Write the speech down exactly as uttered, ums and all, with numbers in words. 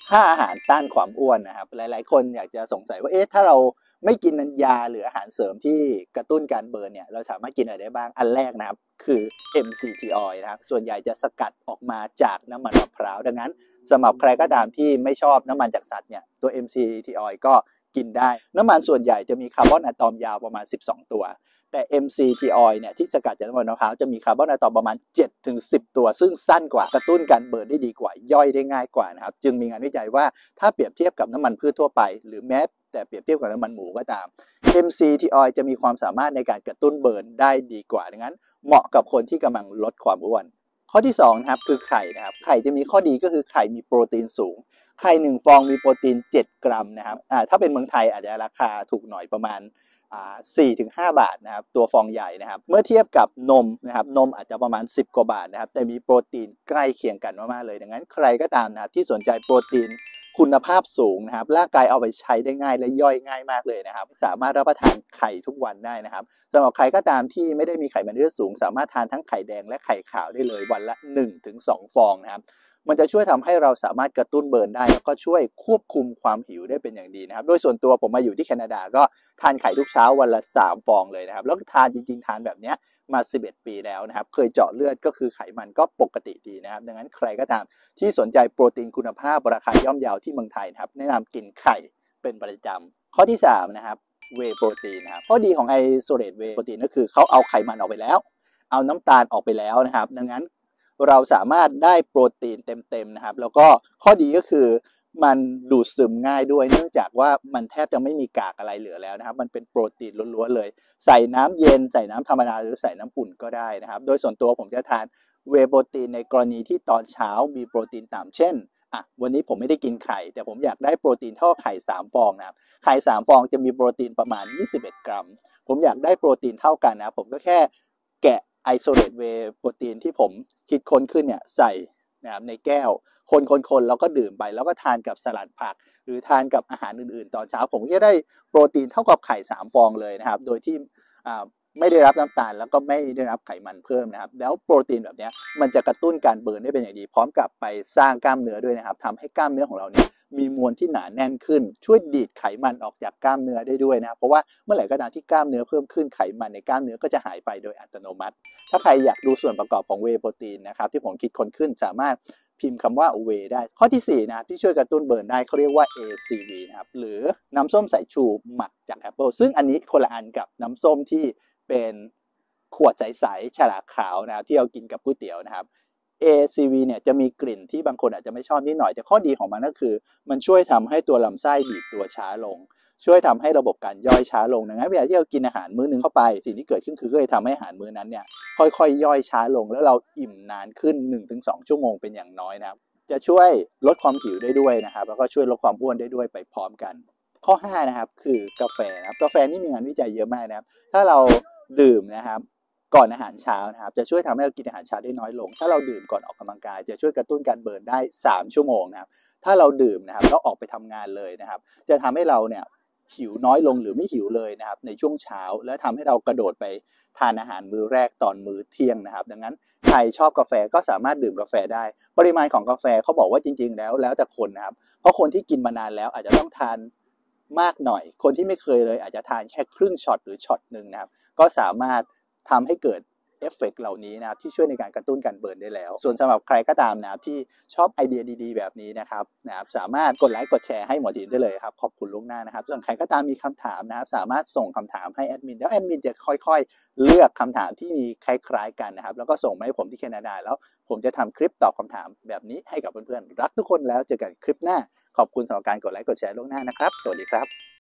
ห้าอาหารต้านความอ้วนนะครับหลายๆคนอยากจะสงสัยว่าเอ๊ะถ้าเราไม่กินยาหรืออาหารเสริมที่กระตุ้นการเบิร์นเนี่ยเราสามารถกินอะไรได้บ้างอันแรกนะครับคือ เอ็ม ซี ที Oil นะครับส่วนใหญ่จะสกัดออกมาจากน้ำมันมะพร้าวดังนั้นสำหรับใครก็ตามที่ไม่ชอบน้ำมันจากสัตว์เนี่ยตัว เอ็ม ซี ที Oil ก็กินได้น้ำมันส่วนใหญ่จะมีคาร์บอนอะตอมยาวประมาณสิบสองตัวแต่ เอ็ม ซี ที Oil เนี่ยที่สกัดจากน้ำมันมะพร้าวจะมีคาร์บอนอะตอมประมาณ เจ็ดถึงสิบ ตัวซึ่งสั้นกว่ากระตุ้นการเบิร์นได้ดีกว่าย่อยได้ง่ายกว่านะครับจึงมีงานวิจัยว่าถ้าเปรียบเทียบกับน้ำมันพืชทั่วไปหรือแม้แต่เปรียบเทียบกับน้ำมันหมูก็ตาม เอ็ม ซี ที Oil จะมีความสามารถในการกระตุ้นเบิร์นได้ดีกว่าดังนั้นเหมาะกับคนที่กำลังลดความอ้วนข้อที่สองนะครับคือไข่นะครับไข่จะมีข้อดีก็คือไข่มีโปรตีนสูงไข่หนึ่งฟองมีโปรตีนเจ็ดกรัมนะครับอ่าถ้าเป็นเมืองไทยอาจจะราคาถูกหน่อยประมาณสี่ถึงห้าบาทนะครับตัวฟองใหญ่นะครับเมื่อเทียบกับนมนะครับนมอาจจะประมาณสิบกว่าบาทนะครับแต่มีโปรตีนใกล้เคียงกันมากๆเลยดังนั้นใครก็ตามนะครับที่สนใจโปรตีนคุณภาพสูงนะครับร่างกายเอาไปใช้ได้ง่ายและย่อยง่ายมากเลยนะครับสามารถรับประทานไข่ทุกวันได้นะครับสำหรับใครก็ตามที่ไม่ได้มีไขมันที่สูงสามารถทานทั้งไข่แดงและไข่ขาวได้เลยวันละ หนึ่งถึงสอง ฟองนะครับมันจะช่วยทำให้เราสามารถกระตุ้นเบิร์นได้แล้วก็ช่วยควบคุมความหิวได้เป็นอย่างดีนะครับโดยส่วนตัวผมมาอยู่ที่แคนาดาก็ทานไข่ทุกเช้าวันละสามฟองเลยนะครับแล้วทานจริงๆทานแบบนี้มาสิบเอ็ดปีแล้วนะครับเคยเจาะเลือดก็คือไขมันก็ปกติดีนะครับดังนั้นใครก็ตามที่สนใจโปรตีนคุณภาพราคาย่อมเยาที่เมืองไทยนะครับแนะนำกินไข่เป็นประจำข้อที่สามนะครับเวย์โปรตีนนะครับข้อดีของไอโซเลตเวย์โปรตีนก็คือเขาเอาไขมันออกไปแล้วเอาน้ำตาลออกไปแล้วนะครับดังนั้นเราสามารถได้โปรตีนเต็มๆนะครับแล้วก็ข้อดีก็คือมันดูดซึมง่ายด้วยเนื่องจากว่ามันแทบจะไม่มีกากอะไรเหลือแล้วนะครับมันเป็นโปรตีนล้วนๆเลยใส่น้ำเย็นใส่น้ำธรรมดาหรือใส่น้ำอุ่นก็ได้นะครับโดยส่วนตัวผมจะทานเวย์โปรตีนในกรณีที่ตอนเช้ามีโปรตีนต่ำเช่นอ่ะวันนี้ผมไม่ได้กินไข่แต่ผมอยากได้โปรตีนเท่าไข่สามฟองนะครับไข่สามฟองจะมีโปรตีนประมาณยี่สิบเอ็ดกรัมผมอยากได้โปรตีนเท่ากันนะผมก็แค่แกะไอโซเลตเวย์โปรตีนที่ผมคิดค้นขึ้นเนี่ยใส่นะครับในแก้วคนๆๆแล้วก็ดื่มไปแล้วก็ทานกับสลัดผักหรือทานกับอาหารอื่นๆตอนเช้าผมก็จะได้โปรตีนเท่ากับไข่สามฟองเลยนะครับโดยที่อ่าไม่ได้รับน้ำตาลแล้วก็ไม่ได้รับไขมันเพิ่มนะครับแล้วโปรตีนแบบนี้มันจะกระตุ้นการเบิร์นได้เป็นอย่างดีพร้อมกับไปสร้างกล้ามเนื้อด้วยนะครับทำให้กล้ามเนื้อของเราเนี่ยมีมวลที่หนาแน่นขึ้นช่วยดีดไขมันออกจากกล้ามเนื้อได้ด้วยนะครับเพราะว่าเมื่อไหร่ก็ตามที่กล้ามเนื้อเพิ่มขึ้นไขมันในกล้ามเนื้อก็จะหายไปโดยอัตโนมัติถ้าใครอยากดูส่วนประกอบของเวย์โปรตีนนะครับที่ผมคิดค้นขึ้นสามารถพิมพ์คำว่าเวย์ได้ข้อที่สี่นะครับที่ช่วยกระตุ้นเบิร์นได้เขาเรียกว่า เอ ซี วี นะครับหรือน้ำส้มสายชูหมักจากแอปเปิลซึ่งอันนี้คนละอันกับน้ำส้มที่เป็นขวดใสๆฉลากขาวนะครับที่เรากินกับก๋วยเตี๋ยวนะครับ เอ ซี วี เนี่ยจะมีกลิ่นที่บางคนอาจจะไม่ชอบนิดหน่อยแต่ข้อดีของมันก็คือมันช่วยทำให้ตัวลำไส้บีบตัวช้าลงช่วยทำให้ระบบการย่อยช้าลงดังนั้นเวลาที่เรากินอาหารมื้อนึงเข้าไปสิ่งที่เกิดขึ้นคือก็เลยทำให้อาหารมื้อนั้นเนี่ยค่อยๆย่อยช้าลงแล้วเราอิ่มนานขึ้น หนึ่งถึงสอง ชั่วโมงเป็นอย่างน้อยนะครับจะช่วยลดความหิวได้ด้วยนะครับแล้วก็ช่วยลดความอ้วนได้ด้วยไปพร้อมกันข้อห้านะครับคือกาแฟนะครับกาแฟนี่มีงานวิจัยเยอะมากนะครับถ้าเราดื่มนะครับก่อนอาหารเช้านะครับจะช่วยทำให้เรากินอาหารเช้าได้น้อยลงถ้าเราดื่มก่อนออกกำลังกายจะช่วยกระตุ้นการเบิร์นได้สามชั่วโมงนะครับถ้าเราดื่มนะครับแล้วออกไปทำงานเลยนะครับจะทำให้เราเนี่ยหิวน้อยลงหรือไม่หิวเลยนะครับในช่วงเช้าและทำให้เรากระโดดไปทานอาหารมื้อแรกตอนมื้อเที่ยงนะครับดังนั้นใครชอบกาแฟก็สามารถดื่มกาแฟได้ปริมาณของกาแฟเขาบอกว่าจริงๆแล้วแล้วแต่คนนะครับเพราะคนที่กินมานานแล้วอาจจะต้องทานมากหน่อยคนที่ไม่เคยเลยอาจจะทานแค่ครึ่งช็อตหรือช็อตหนึ่งนะครับก็สามารถทำให้เกิดเอฟเฟกต์เหล่านี้นะครับที่ช่วยในการกระตุ้นการเบิร์นได้แล้วส่วนสำหรับใครก็ตามนะครับที่ชอบไอเดียดีๆแบบนี้นะครับนะครับสามารถกดไลค์กดแชร์ให้หมอทีนได้เลยครับขอบคุณล่วงหน้านะครับส่วนใครก็ตามมีคำถามนะครับสามารถส่งคำถามให้แอดมินแล้วแอดมินจะค่อยๆเลือกคำถามที่มีคล้ายๆกันนะครับแล้วก็ส่งมาให้ผมที่แคนาดาแล้วผมจะทำคลิปตอบคำถามแบบนี้ให้กับเพื่อนๆรักทุกคนแล้วเจอกันคลิปหน้าขอบคุณสำหรับการกดไลค์กดแชร์ล่วงหน้านะครับสวัสดีครับ